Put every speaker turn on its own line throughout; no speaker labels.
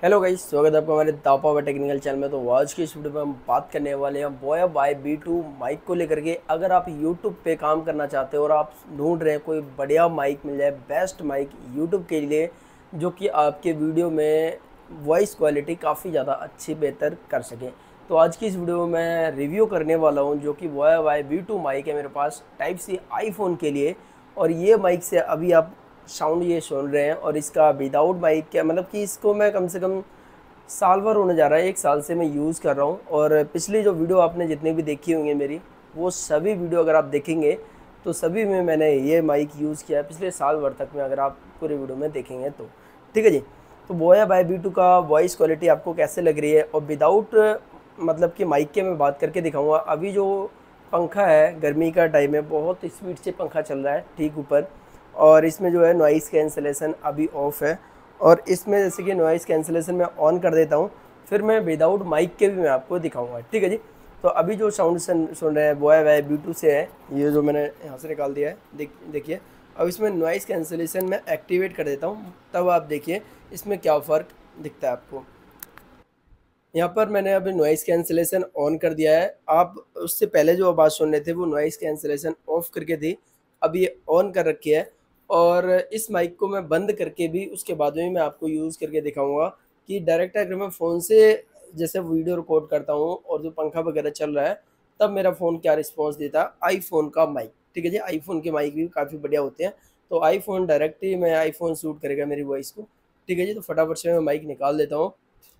Hello guys, स्वागत है आपका हमारे दापावा टेक्निकल चैनल में। तो आज की इस वीडियो में हम बात करने वाले हैं बोया बाय B2 माइक को लेकर के। अगर आप YouTube पे काम करना चाहते हो और आप ढूंढ रहे हैं कोई बढ़िया माइक मिल जाए, बेस्ट माइक YouTube के लिए, जो कि आपके वीडियो में वॉइस क्वालिटी काफ़ी ज़्यादा अच्छी बेहतर कर सके, तो आज की इस वीडियो में मैं रिव्यू करने वाला हूँ जो कि बोया बाय B2 माइक है मेरे पास टाइप सी आईफोन के लिए। और ये माइक से अभी आप साउंड ये सुन रहे हैं, और इसका विदाउट माइक क्या मतलब कि इसको मैं कम से कम साल भर होने जा रहा है, 1 साल से मैं यूज़ कर रहा हूँ। और पिछली जो वीडियो आपने जितनी भी देखी होंगी मेरी, वो सभी वीडियो अगर आप देखेंगे तो सभी में मैंने ये माइक यूज़ किया है पिछले साल भर तक में, अगर आप पूरे वीडियो में देखेंगे तो। ठीक है जी। तो बोया बाय B2 का वॉइस क्वालिटी आपको कैसे लग रही है, और विदाउट मतलब कि माइक के मैं बात करके दिखाऊँगा। अभी जो पंखा है, गर्मी का टाइम है, बहुत स्पीड से पंखा चल रहा है ठीक ऊपर, और इसमें जो है नॉइज़ कैंसलेशन अभी ऑफ है। और इसमें जैसे कि नॉइज़ कैंसलेशन मैं ऑन कर देता हूँ, फिर मैं विदाउट माइक के भी मैं आपको दिखाऊंगा। ठीक है जी। तो अभी जो साउंड सुन रहे हैं बोया बाय B2 से है, ये जो मैंने यहाँ से निकाल दिया है, देखिए। अब इसमें नॉइज़ कैंसलेशन मैं एक्टिवेट कर देता हूँ, तब आप देखिए इसमें क्या फ़र्क दिखता है आपको। यहाँ पर मैंने अभी नॉइज़ कैंसलेशन ऑन कर दिया है। आप उससे पहले जो आवाज़ सुन रहे थे वो नॉइज़ कैंसलेशन ऑफ करके थी, अब ये ऑन कर रखी है। और इस माइक को मैं बंद करके भी उसके बाद में मैं आपको यूज़ करके दिखाऊंगा कि डायरेक्ट अगर मैं फ़ोन से जैसे वीडियो रिकॉर्ड करता हूँ और जो पंखा वगैरह चल रहा है, तब मेरा फ़ोन क्या रिस्पॉन्स देता है आईफोन का माइक। ठीक है जी। आईफोन के माइक भी काफ़ी बढ़िया होते हैं, तो आईफोन डायरेक्ट ही मैं आईफोन शूट करेगा मेरी वॉइस को। ठीक है जी। तो फटाफट से मैं माइक निकाल देता हूँ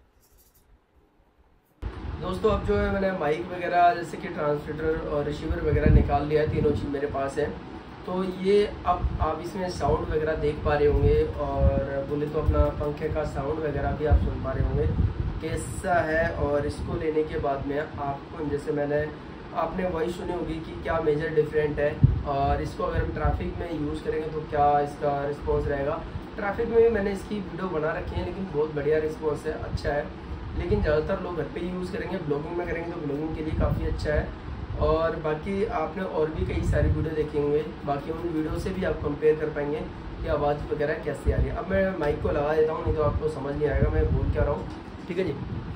दोस्तों। अब जो है मैंने माइक वगैरह जैसे कि ट्रांसमीटर और रिसीवर वगैरह निकाल लिया है, तीनों चीज़ मेरे पास है। तो ये अब आप इसमें साउंड वगैरह देख पा रहे होंगे, और बोले तो अपना पंखे का साउंड वगैरह भी आप सुन पा रहे होंगे कैसा है। और इसको लेने के बाद में आपको जैसे आपने वही सुनी होगी कि क्या मेजर डिफरेंट है, और इसको अगर हम ट्रैफिक में यूज़ करेंगे तो क्या इसका रिस्पॉन्स रहेगा। ट्रैफिक में भी मैंने इसकी वीडियो बना रखी है, लेकिन बहुत बढ़िया रिस्पॉन्स है, अच्छा है। लेकिन ज़्यादातर लोग घर पे यूज़ करेंगे, ब्लॉगिंग में करेंगे तो ब्लॉगिंग के लिए काफ़ी अच्छा है। और बाकी आपने और भी कई सारी वीडियो देखे होंगे, बाकी उन वीडियो से भी आप कंपेयर कर पाएंगे कि आवाज़ वगैरह कैसी आ रही है। अब मैं माइक को लगा देता हूँ, नहीं तो आपको समझ नहीं आएगा मैं बोल क्या रहा हूँ। ठीक है जी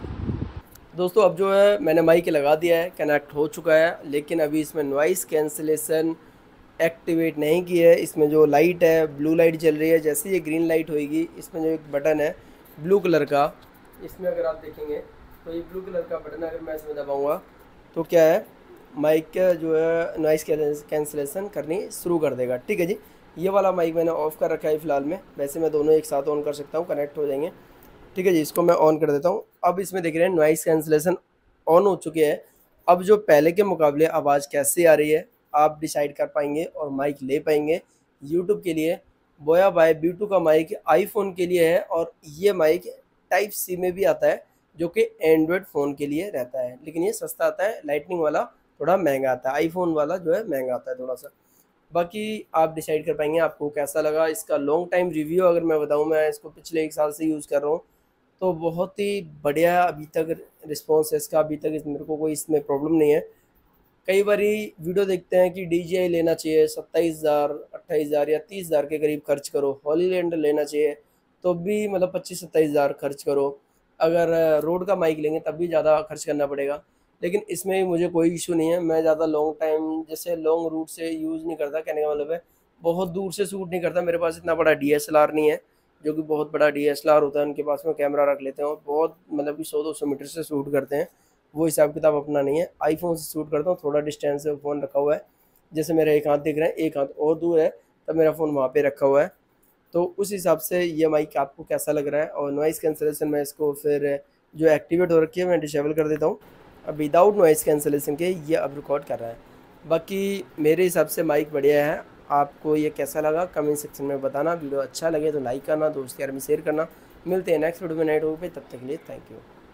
दोस्तों। अब जो है मैंने माइक लगा दिया है, कनेक्ट हो चुका है, लेकिन अभी इसमें नॉइज़ कैंसलेशन एक्टिवेट नहीं की है। इसमें जो लाइट है, ब्लू लाइट जल रही है, जैसे ये ग्रीन लाइट होएगी, इसमें जो एक बटन है ब्लू कलर का, इसमें अगर आप देखेंगे तो ये ब्लू कलर का बटन अगर मैं इसमें दबाऊंगा तो क्या है, माइक का जो है नॉइज़ कैंसलेशन करनी शुरू कर देगा। ठीक है जी। ये वाला माइक मैंने ऑफ़ कर रखा है फ़िलहाल में, वैसे मैं दोनों एक साथ ऑन कर सकता हूँ, कनेक्ट हो जाएंगे। ठीक है जी। इसको मैं ऑन कर देता हूँ। अब इसमें देख रहे हैं नॉइज़ कैंसलेशन ऑन हो चुके हैं। अब जो पहले के मुकाबले आवाज़ कैसे आ रही है आप डिसाइड कर पाएंगे और माइक ले पाएंगे यूट्यूब के लिए। बोया बाय B2 का माइक आईफोन के लिए है, और ये माइक टाइप सी में भी आता है, जो कि एंड्रॉयड फ़ोन के लिए रहता है, लेकिन ये सस्ता आता है। लाइटनिंग वाला थोड़ा महंगा आता है, आईफोन वाला जो है महंगा आता है थोड़ा सा। बाकी आप डिसाइड कर पाएंगे आपको कैसा लगा। इसका लॉन्ग टाइम रिव्यू अगर मैं बताऊँ, मैं इसको पिछले 1 साल से यूज़ कर रहा हूँ, तो बहुत ही बढ़िया अभी तक रिस्पॉन्स है इसका। अभी तक मेरे को कोई इसमें प्रॉब्लम नहीं है। कई बारी वीडियो देखते हैं कि DJI लेना चाहिए 27,000 28,000 या 30,000 के करीब खर्च करो, हॉलीलैंड लेना चाहिए तो भी मतलब 25-27,000 खर्च करो, अगर रोड का माइक लेंगे तब भी ज़्यादा खर्च करना पड़ेगा। लेकिन इसमें मुझे कोई इशू नहीं है, मैं ज़्यादा लॉन्ग टाइम जैसे लॉन्ग रूट से यूज़ नहीं करता, कहने का मतलब है बहुत दूर से शूट नहीं करता। मेरे पास इतना बड़ा DSLR नहीं है, जो कि बहुत बड़ा DSLR होता है उनके पास में कैमरा रख लेते हैं और बहुत मतलब कि 100-200 मीटर से शूट करते हैं। वो हिसाब किताब अपना नहीं है, आईफोन से शूट करता हूँ, थोड़ा डिस्टेंस से फ़ोन रखा हुआ है, जैसे मेरा एक हाथ दिख रहा है, एक हाथ और दूर है, तब मेरा फ़ोन वहाँ पे रखा हुआ है। तो उस हिसाब से ये माइक आपको कैसा लग रहा है। और नॉइज़ कैंसलेशन में इसको फिर जो एक्टिवेट हो रखी है मैं डिसेबल कर देता हूँ। अब विदाउट नॉइज़ कैंसलेशन के ये अब रिकॉर्ड कर रहा है। बाकी मेरे हिसाब से माइक बढ़िया है। आपको ये कैसा लगा कमेंट सेक्शन में बताना। वीडियो अच्छा लगे तो लाइक करना, दोस्त यार में शेयर करना। मिलते हैं नेक्स्ट वीडियो में नए टॉपिक पे, तब तक के लिए थैंक यू।